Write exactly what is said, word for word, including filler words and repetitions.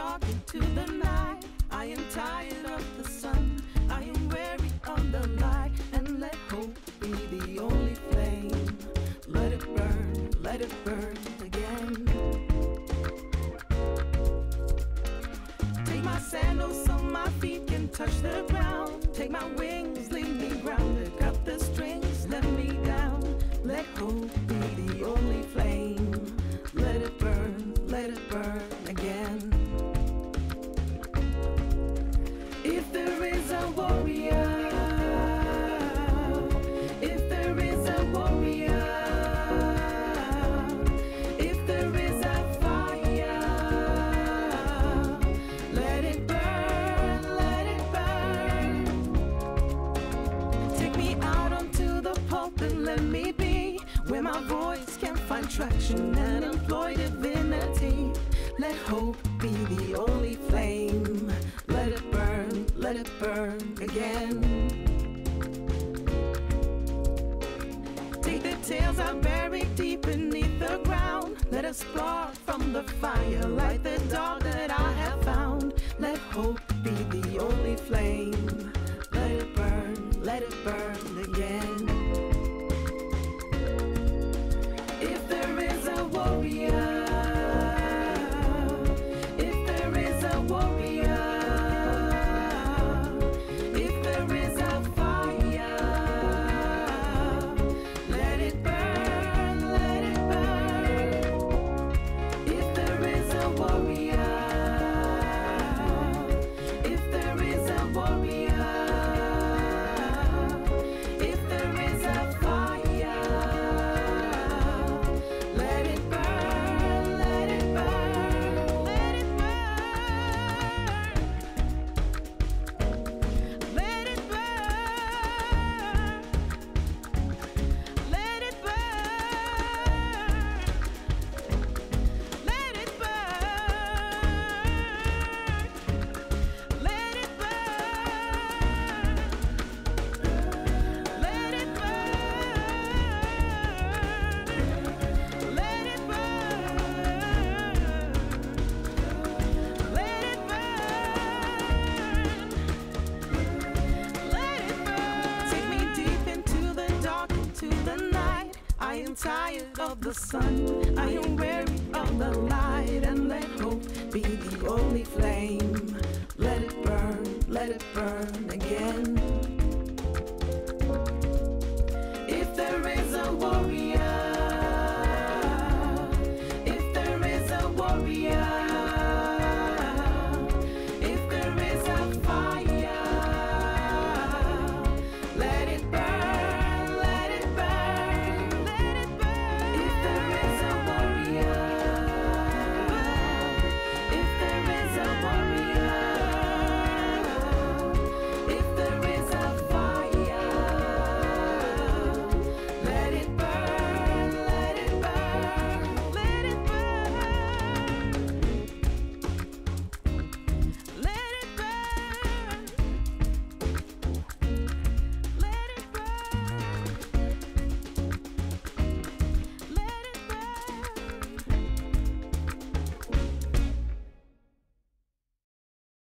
dark into the night. I am tired of the sun, I am weary of the light. And let hope be the only flame. Let it burn, let it burn again. Take my sandals so my feet can touch the ground. Take my wings, leave me grounded. Cut the strings, let me down. Let hope be the only flame. Let it burn, let it burn again. If there is a warrior, if there is a warrior, if there is a fire, let it burn, let it burn. Take me out onto the pulpit, let me be where my voice can find traction and employ divinity. Let hope be the only flame. Let it burn, let it burn again. Take the tales I buried deep beneath the ground. Let us spark from the fire, light the dark that I have found. Let hope be the only flame. Let it burn, let it burn again. If there is a warrior, if there is a warrior, if there is a fire, let it burn, let it burn. If there is a warrior, if there is a warrior, if there is a fire, let it burn, let it burn, let it burn. Let it burn, let it burn, let it burn, let it burn, let it burn, let it burn, let it burn, let it burn. Take me deep into the dark, into the night. I am tired of the sun, I am weary of the light. And let hope be the only flame.